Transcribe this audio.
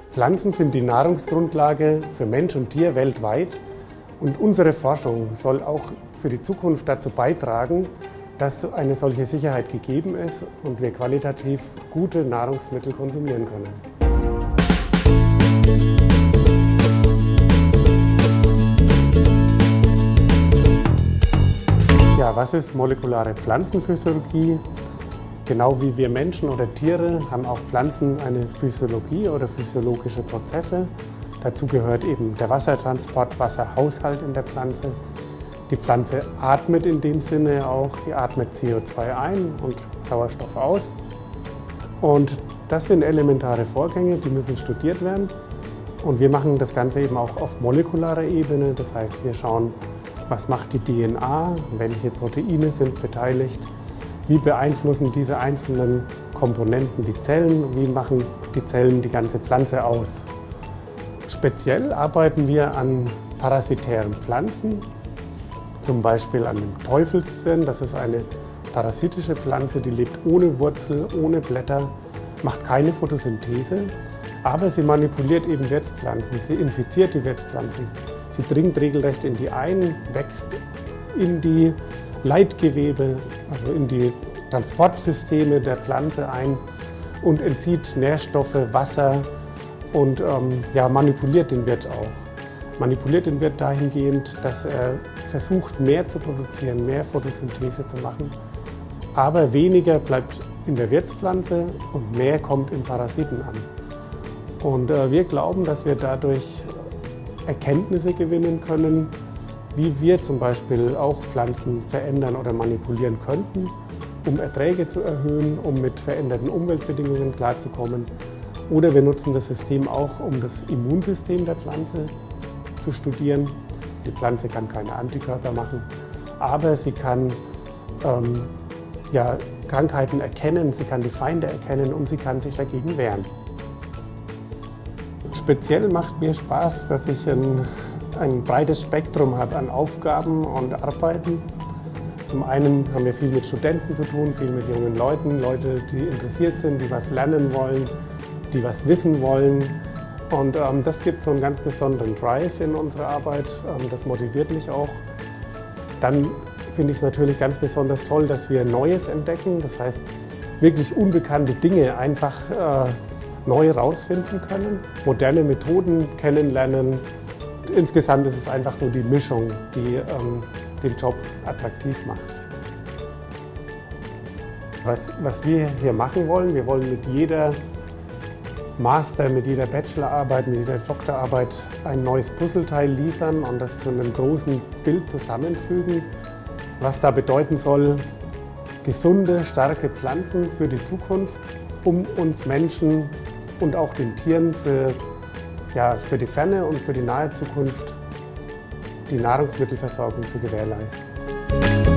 Pflanzen sind die Nahrungsgrundlage für Mensch und Tier weltweit und unsere Forschung soll auch für die Zukunft dazu beitragen, dass eine solche Sicherheit gegeben ist und wir qualitativ gute Nahrungsmittel konsumieren können. Ja, was ist molekulare Pflanzenphysiologie? Genau wie wir Menschen oder Tiere haben auch Pflanzen eine Physiologie oder physiologische Prozesse. Dazu gehört eben der Wassertransport, Wasserhaushalt in der Pflanze. Die Pflanze atmet in dem Sinne auch, sie atmet CO2 ein und Sauerstoff aus. Und das sind elementare Vorgänge, die müssen studiert werden. Und wir machen das Ganze eben auch auf molekularer Ebene. Das heißt, wir schauen, was macht die DNA, welche Proteine sind beteiligt, wie beeinflussen diese einzelnen Komponenten die Zellen und wie machen die Zellen die ganze Pflanze aus. Speziell arbeiten wir an parasitären Pflanzen, zum Beispiel an dem Teufelszwirn. Das ist eine parasitische Pflanze, die lebt ohne Wurzel, ohne Blätter, macht keine Photosynthese, aber sie manipuliert eben Wirtspflanzen, sie infiziert die Wirtspflanzen. Sie dringt regelrecht in die ein, wächst in die Leitgewebe, also in die Transportsysteme der Pflanze ein und entzieht Nährstoffe, Wasser und manipuliert den Wirt auch. Manipuliert den Wirt dahingehend, dass er versucht, mehr zu produzieren, mehr Photosynthese zu machen, aber weniger bleibt in der Wirtspflanze und mehr kommt im Parasiten an. Und wir glauben, dass wir dadurch Erkenntnisse gewinnen können, wie wir zum Beispiel auch Pflanzen verändern oder manipulieren könnten, um Erträge zu erhöhen, um mit veränderten Umweltbedingungen klarzukommen. Oder wir nutzen das System auch, um das Immunsystem der Pflanze zu studieren. Die Pflanze kann keine Antikörper machen, aber sie kann Krankheiten erkennen, sie kann die Feinde erkennen und sie kann sich dagegen wehren. Speziell macht mir Spaß, dass ich ein breites Spektrum habe an Aufgaben und Arbeiten. Zum einen haben wir viel mit Studenten zu tun, viel mit jungen Leuten, Leute, die interessiert sind, die was lernen wollen, die was wissen wollen. Und das gibt so einen ganz besonderen Drive in unserer Arbeit. Das motiviert mich auch. Dann finde ich es natürlich ganz besonders toll, dass wir Neues entdecken. Das heißt, wirklich unbekannte Dinge einfach neu rausfinden können, moderne Methoden kennenlernen. Insgesamt ist es einfach so die Mischung, die den Job attraktiv macht. Was wir hier machen wollen, wir wollen mit jeder Master, mit jeder Bachelorarbeit, mit jeder Doktorarbeit ein neues Puzzleteil liefern und das zu einem großen Bild zusammenfügen, was da bedeuten soll, gesunde, starke Pflanzen für die Zukunft, um uns Menschen und auch den Tieren für die ferne und für die nahe Zukunft die Nahrungsmittelversorgung zu gewährleisten.